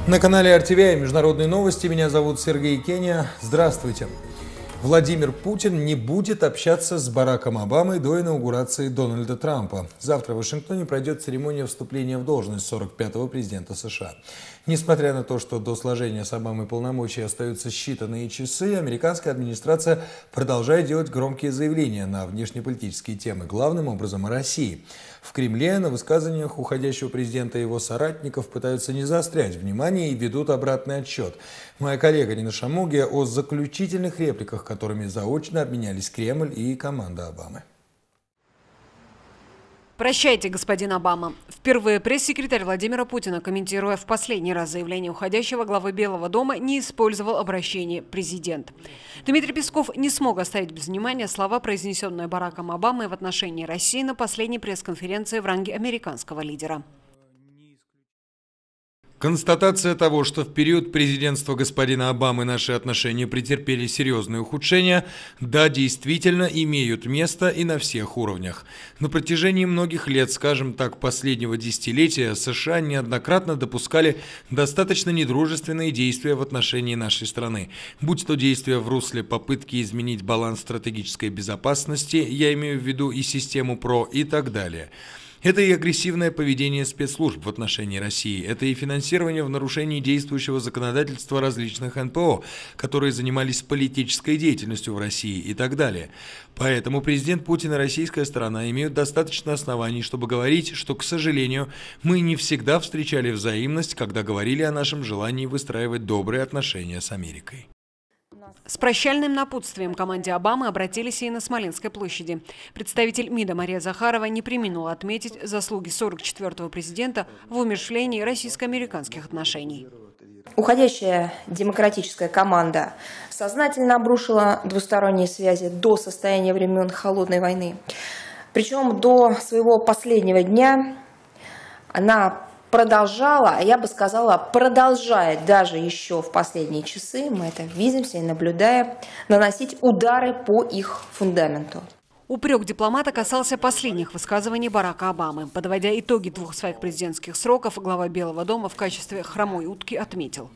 На канале RTVI международные новости. Меня зовут Сергей Кения. Здравствуйте. Владимир Путин не будет общаться с Бараком Обамой до инаугурации Дональда Трампа. Завтра в Вашингтоне пройдет церемония вступления в должность 45-го президента США. Несмотря на то, что до сложения с Обамой полномочий остаются считанные часы, американская администрация продолжает делать громкие заявления на внешнеполитические темы, главным образом о России. В Кремле на высказываниях уходящего президента и его соратников пытаются не заострять внимание и ведут обратный отсчет. Моя коллега Нина Шамугия о заключительных репликах, которыми заочно обменялись Кремль и команда Обамы. Прощайте, господин Обама. Впервые пресс-секретарь Владимира Путина, комментируя в последний раз заявление уходящего главы Белого дома, не использовал обращение «президент». Дмитрий Песков не смог оставить без внимания слова, произнесенные Бараком Обамой в отношении России на последней пресс-конференции в ранге американского лидера. Констатация того, что в период президентства господина Обамы наши отношения претерпели серьезные ухудшения, да, действительно имеют место и на всех уровнях. На протяжении многих лет, скажем так, последнего десятилетия, США неоднократно допускали достаточно недружественные действия в отношении нашей страны. Будь то действия в русле попытки изменить баланс стратегической безопасности, я имею в виду и систему ПРО и так далее. Это и агрессивное поведение спецслужб в отношении России, это и финансирование в нарушении действующего законодательства различных НПО, которые занимались политической деятельностью в России и так далее. Поэтому президент Путин и российская сторона имеют достаточно оснований, чтобы говорить, что, к сожалению, мы не всегда встречали взаимность, когда говорили о нашем желании выстраивать добрые отношения с Америкой. С прощальным напутствием команде Обамы обратились и на Смоленской площади. Представитель МИДа Мария Захарова не преминула отметить заслуги 44-го президента в умерщвлении российско-американских отношений. Уходящая демократическая команда сознательно обрушила двусторонние связи до состояния времен Холодной войны. Причем до своего последнего дня она продолжала, я бы сказала, продолжает даже еще в последние часы, мы это видим и наблюдаем, наносить удары по их фундаменту. Упрек дипломата касался последних высказываний Барака Обамы. Подводя итоги двух своих президентских сроков, глава Белого дома в качестве хромой утки отметил: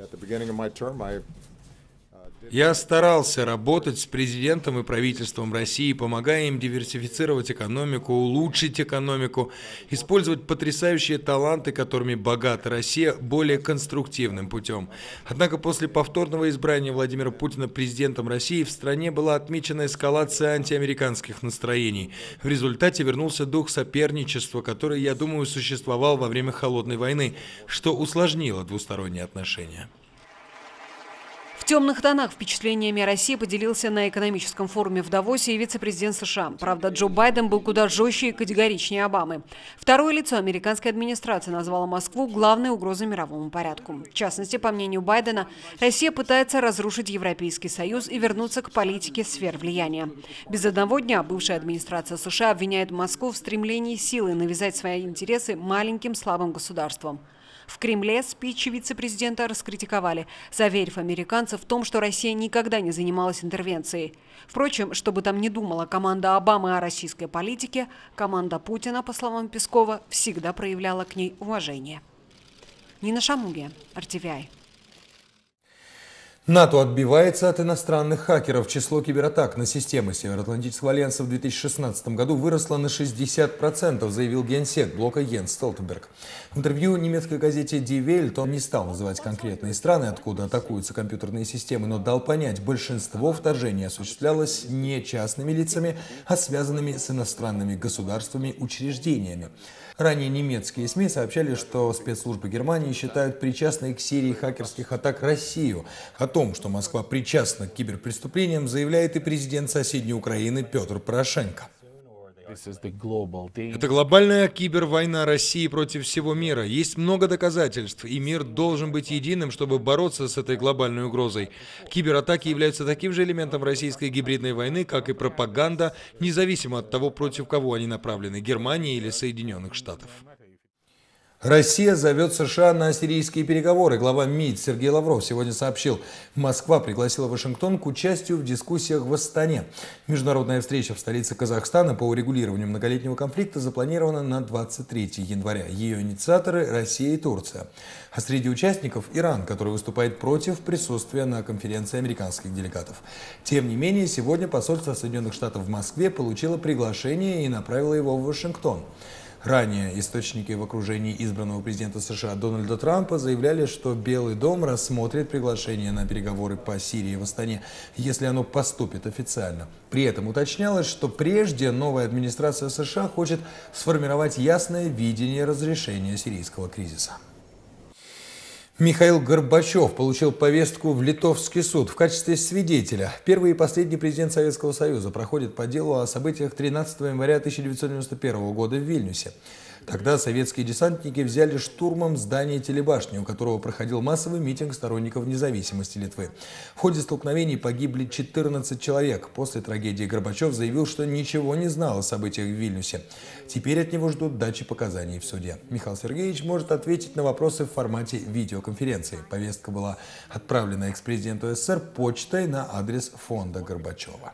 я старался работать с президентом и правительством России, помогая им диверсифицировать экономику, улучшить экономику, использовать потрясающие таланты, которыми богата Россия, более конструктивным путем. Однако после повторного избрания Владимира Путина президентом России в стране была отмечена эскалация антиамериканских настроений. В результате вернулся дух соперничества, который, я думаю, существовал во время Холодной войны, что усложнило двусторонние отношения. В темных тонах впечатлениями о России поделился на экономическом форуме в Давосе и вице-президент США. Правда, Джо Байден был куда жестче и категоричнее Обамы. Второе лицо американской администрации назвало Москву главной угрозой мировому порядку. В частности, по мнению Байдена, Россия пытается разрушить Европейский Союз и вернуться к политике сфер влияния. Без одного дня бывшая администрация США обвиняет Москву в стремлении силой навязать свои интересы маленьким слабым государствам. В Кремле спич вице-президента раскритиковали, заверив американцев в том, что Россия никогда не занималась интервенцией. Впрочем, что бы там ни думала команда Обамы о российской политике, команда Путина, по словам Пескова, всегда проявляла к ней уважение. Нина Шамугия, RTVI. НАТО отбивается от иностранных хакеров. Число кибератак на системы Североатлантического альянса в 2016 году выросло на 60%, заявил генсек блока Йенс Столтенберг. В интервью немецкой газете Die Welt он не стал называть конкретные страны, откуда атакуются компьютерные системы, но дал понять, большинство вторжений осуществлялось не частными лицами, а связанными с иностранными государствами, учреждениями. Ранее немецкие СМИ сообщали, что спецслужбы Германии считают причастной к серии хакерских атак Россию. О том, что Москва причастна к киберпреступлениям, заявляет и президент соседней Украины Петр Порошенко. Это глобальная кибервойна России против всего мира. Есть много доказательств, и мир должен быть единым, чтобы бороться с этой глобальной угрозой. Кибератаки являются таким же элементом российской гибридной войны, как и пропаганда, независимо от того, против кого они направлены – Германии или Соединенных Штатов. Россия зовет США на сирийские переговоры. Глава МИД Сергей Лавров сегодня сообщил, Москва пригласила Вашингтон к участию в дискуссиях в Астане. Международная встреча в столице Казахстана по урегулированию многолетнего конфликта запланирована на 23 января. Ее инициаторы – Россия и Турция. А среди участников – Иран, который выступает против присутствия на конференции американских делегатов. Тем не менее, сегодня посольство Соединенных Штатов в Москве получило приглашение и направило его в Вашингтон. Ранее источники в окружении избранного президента США Дональда Трампа заявляли, что Белый дом рассмотрит приглашение на переговоры по Сирии в Астане, если оно поступит официально. При этом уточнялось, что прежде новая администрация США хочет сформировать ясное видение разрешения сирийского кризиса. Михаил Горбачев получил повестку в Литовский суд в качестве свидетеля. Первый и последний президент Советского Союза проходит по делу о событиях 13 января 1991 года в Вильнюсе. Тогда советские десантники взяли штурмом здание телебашни, у которого проходил массовый митинг сторонников независимости Литвы. В ходе столкновений погибли 14 человек. После трагедии Горбачев заявил, что ничего не знал о событиях в Вильнюсе. Теперь от него ждут дачи показаний в суде. Михаил Сергеевич может ответить на вопросы в формате видеоконференции. Повестка была отправлена экс-президенту СССР почтой на адрес фонда Горбачева.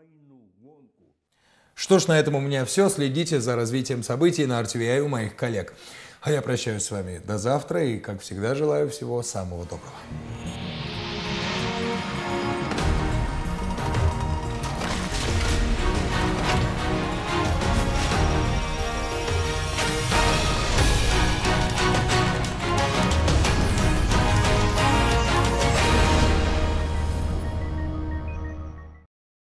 Что ж, на этом у меня все. Следите за развитием событий на RTVI у моих коллег. А я прощаюсь с вами до завтра и, как всегда, желаю всего самого доброго.